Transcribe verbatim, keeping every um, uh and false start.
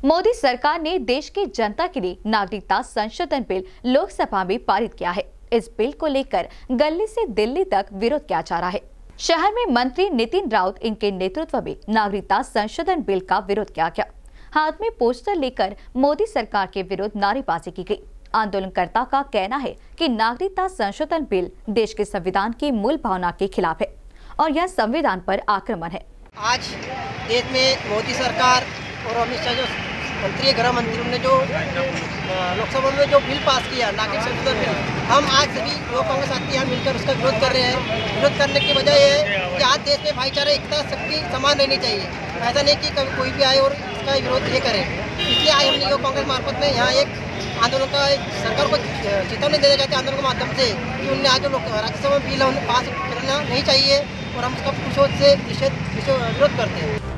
मोदी सरकार ने देश की जनता के लिए नागरिकता संशोधन बिल लोकसभा में पारित किया है। इस बिल को लेकर गली से दिल्ली तक विरोध किया जा रहा है। शहर में मंत्री नितिन राउत इनके नेतृत्व में नागरिकता संशोधन बिल का विरोध किया गया। हाथ में पोस्टर लेकर मोदी सरकार के विरुद्ध नारेबाजी की गई। आंदोलनकर्ता का कहना है कि नागरिकता संशोधन बिल देश के संविधान की मूल भावना के खिलाफ है और यह संविधान पर आक्रमण है। आज देश में मोदी सरकार और अमित शाह जो मंत्री गृह मंत्री ने जो लोकसभा में जो बिल पास किया नागरिक संशोधन बिल, हम आज सभी लोग कांग्रेस साथी यहाँ मिलकर उसका विरोध कर रहे हैं। विरोध करने की वजह यह है कि आज देश में भाईचारा एकता सबकी समान रहनी चाहिए। ऐसा नहीं कि कभी कोई भी आए और इसका विरोध ये करे। इसलिए आज हमने युवा कांग्रेस मार्फत में यहाँ एक आंदोलन का सरकार को चेतावनी देना चाहते हैं आंदोलन के माध्यम से कि उन्हें आज जो राज्यसभा में बिल पास करना नहीं चाहिए और हम उसका पुरुषों से विरोध करते हैं।